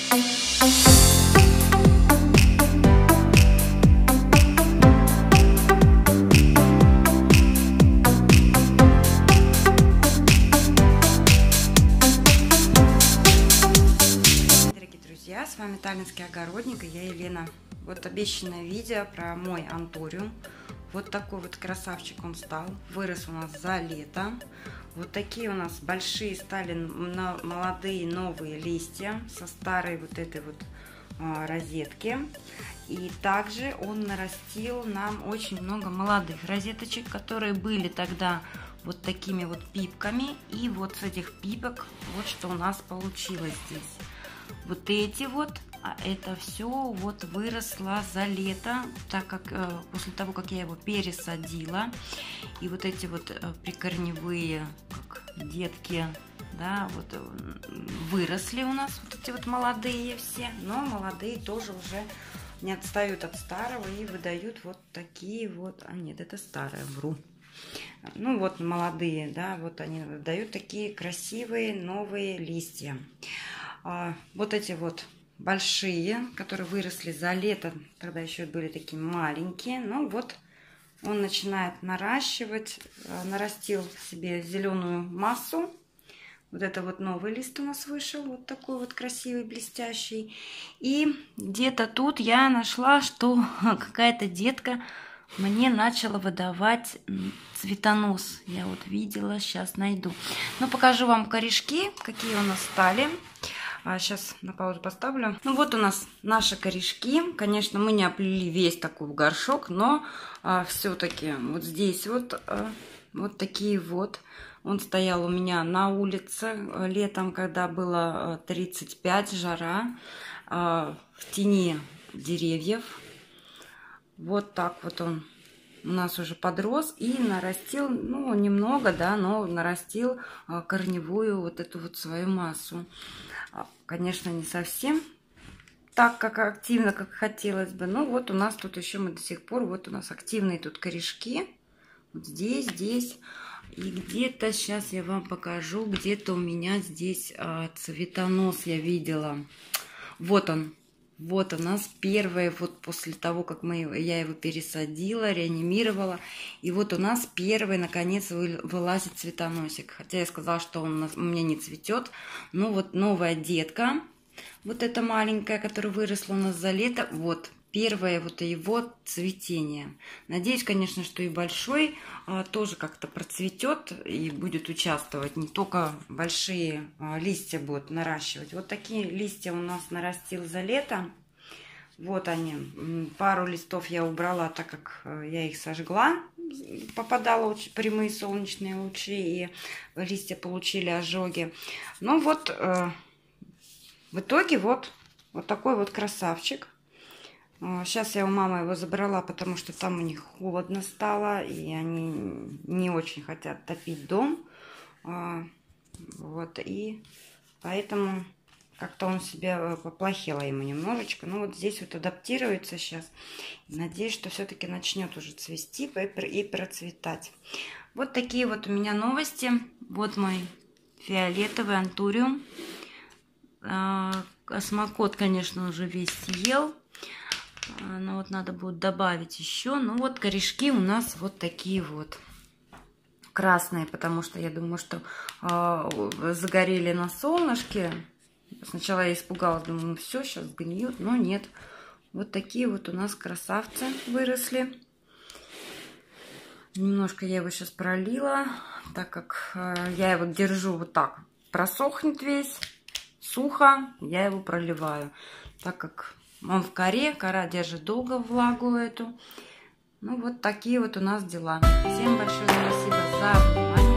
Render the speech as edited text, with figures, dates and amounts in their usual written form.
С вами Таллинский огородник и я Елена. Вот обещанное видео про мой антуриум. Вот такой вот красавчик он стал. Вырос у нас за лето. Вот такие у нас большие стали молодые новые листья со старой вот этой вот розетки. И также он нарастил нам очень много молодых розеточек, которые были тогда вот такими вот пипками. И вот с этих пипок вот что у нас получилось здесь. Вот эти вот, а это все вот выросло за лето, так как после того, как я его пересадила. И вот эти вот прикорневые, как детки, да, вот выросли у нас вот эти вот молодые все. Но молодые тоже уже не отстают от старого и выдают вот такие вот, а нет, это старое, вру. Ну вот молодые, да, вот они выдают такие красивые новые листья. Вот эти вот большие, которые выросли за лето, когда еще были такие маленькие. Ну вот он начинает наращивать, нарастил себе зеленую массу. Вот это вот новый лист у нас вышел, вот такой вот красивый, блестящий. И где-то тут я нашла, что какая-то детка мне начала выдавать цветонос. Я вот видела, сейчас найду. Но покажу вам корешки, какие у нас стали. Сейчас на паузу поставлю. Ну вот у нас наши корешки. Конечно, мы не оплели весь такой горшок, но все-таки вот здесь вот, вот такие вот. Он стоял у меня на улице летом, когда было 35, жара, в тени деревьев. Вот так вот он у нас уже подрос и нарастил, ну, немного, да, но нарастил корневую вот эту вот свою массу. Конечно, не совсем так, как активно, как хотелось бы. Но вот у нас тут еще мы до сих пор, вот у нас активные тут корешки. Вот здесь, здесь. И где-то, сейчас я вам покажу, где-то у меня здесь цветонос я видела. Вот он. Вот у нас первое, вот после того, как я его пересадила, реанимировала. И вот у нас первый, наконец, вылазит цветоносик. Хотя я сказала, что он у меня не цветет. Но вот новая детка, вот эта маленькая, которая выросла у нас за лето. Вот первое вот его цветение. Надеюсь, конечно, что и большой тоже как-то процветет и будет участвовать. Не только большие листья будут наращивать. Вот такие листья у нас нарастил за лето. Вот они. Пару листов я убрала, так как я их сожгла. Попадало очень прямые солнечные лучи, и листья получили ожоги. Ну вот, в итоге вот такой вот красавчик. Сейчас я у мамы его забрала, потому что там у них холодно стало, и они не очень хотят топить дом. Вот, и поэтому как-то он себе поплохело ему немножечко. Ну вот здесь вот адаптируется сейчас. Надеюсь, что все-таки начнет уже цвести и процветать. Вот такие вот у меня новости. Вот мой фиолетовый антуриум. Осмокот, конечно, уже весь съел. Но вот надо будет добавить еще. Ну вот корешки у нас вот такие вот красные, потому что я думаю, что загорели на солнышке. Сначала я испугалась, думаю, ну все, сейчас сгниют, но нет. Вот такие вот у нас красавцы выросли. Немножко я его сейчас пролила, так как я его держу вот так. Просохнет весь, сухо, я его проливаю. Так как он в коре, кора держит долго влагу эту. Ну вот такие вот у нас дела. Всем большое спасибо за внимание.